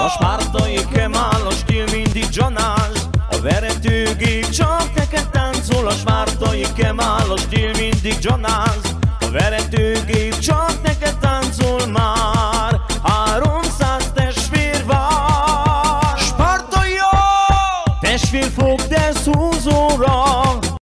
A spártai Kemal, a stíl mindig Jonas. A veretőgép csak neked táncol. A spártai Kemal, a stíl mindig Jonas. A veretőgép csak neked